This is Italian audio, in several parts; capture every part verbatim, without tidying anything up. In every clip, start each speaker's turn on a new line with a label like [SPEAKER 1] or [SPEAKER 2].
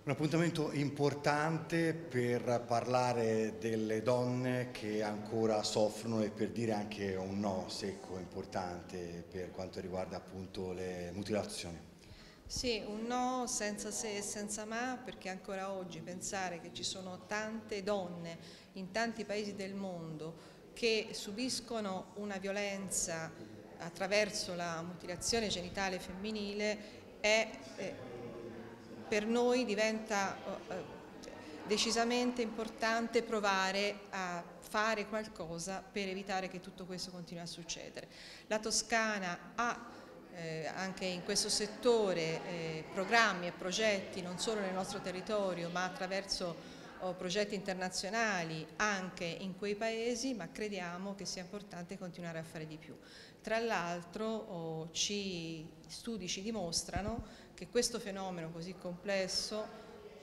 [SPEAKER 1] Un appuntamento importante per parlare delle donne che ancora soffrono e per dire anche un no secco importante per quanto riguarda appunto le mutilazioni.
[SPEAKER 2] Sì, un no senza se e senza ma, perché ancora oggi pensare che ci sono tante donne in tanti paesi del mondo che subiscono una violenza attraverso la mutilazione genitale femminile è, eh, per noi diventa eh, decisamente importante provare a fare qualcosa per evitare che tutto questo continui a succedere. La Toscana ha Eh, anche in questo settore eh, programmi e progetti non solo nel nostro territorio ma attraverso oh, progetti internazionali anche in quei paesi, ma crediamo che sia importante continuare a fare di più. Tra l'altro oh, ci, studi ci dimostrano che questo fenomeno così complesso,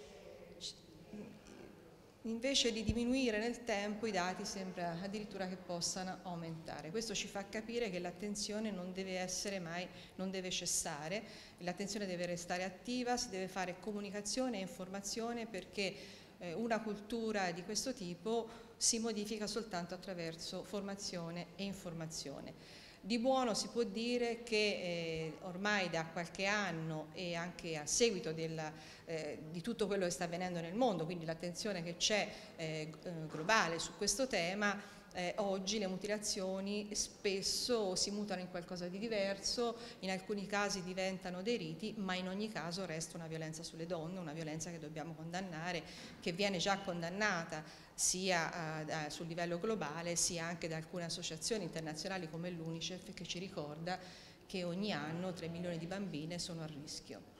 [SPEAKER 2] invece di diminuire nel tempo, i dati sembra addirittura che possano aumentare. Questo ci fa capire che l'attenzione non deve essere mai, non deve cessare, l'attenzione deve restare attiva, si deve fare comunicazione e informazione, perché eh, una cultura di questo tipo si modifica soltanto attraverso formazione e informazione. Di buono si può dire che eh, ormai da qualche anno e anche a seguito della, eh, di tutto quello che sta avvenendo nel mondo, quindi l'attenzione che c'è eh, globale su questo tema, eh, oggi le mutilazioni spesso si mutano in qualcosa di diverso, in alcuni casi diventano dei riti, ma in ogni caso resta una violenza sulle donne, una violenza che dobbiamo condannare, che viene già condannata sia eh, sul livello globale sia anche da alcune associazioni internazionali come l'UNICEF, che ci ricorda che ogni anno tre milioni di bambine sono a rischio.